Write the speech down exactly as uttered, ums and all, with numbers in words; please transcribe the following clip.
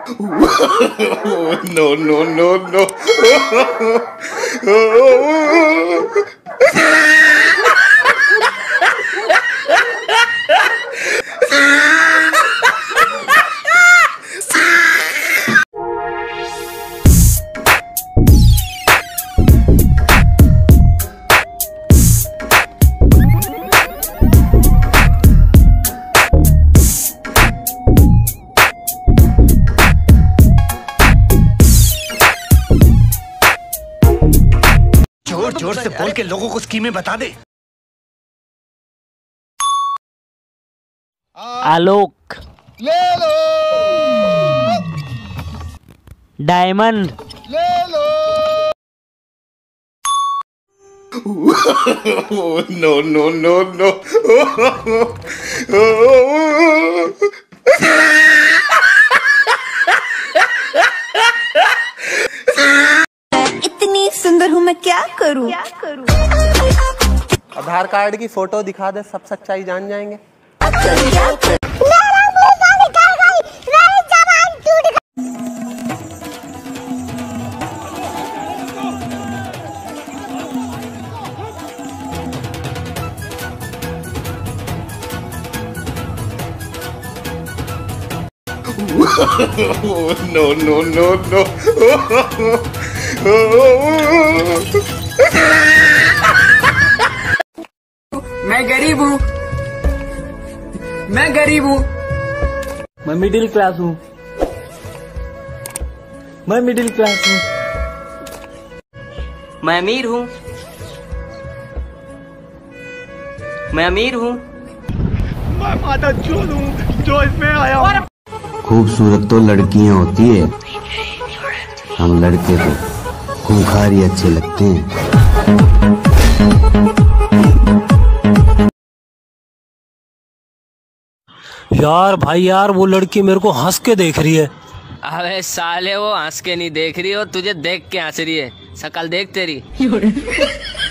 No, no, no, no. जोर जोर से बोल के लोगों को स्कीमें बता दे। आलोक, ले लो। डायमंड, ले लो। No, no, no, no. इतनी सुंदर हूँ मैं क्या करूँ? आधार कार्ड की फोटो दिखा दे, सब सच्चाई जान जाएंगे। No, no, no, no. मैं गरीब हूँ, मैं गरीब हूँ, मैं मिडिल क्लास हूँ, मैं मिडिल क्लास हूँ, मैं अमीर हूँ, मैं अमीर हूँ, मैं माता चोद हूँ जो इसमें आया हूँ। खूबसूरत तो लड़कियां होती है, हम लड़के तो खूंखार ही अच्छे लगते हैं। यार भाई यार, वो लड़की मेरे को हंस के देख रही है। अबे साले वो हंस के नहीं देख रही हो, तुझे देख के हंस रही है। शक्ल देख तेरी।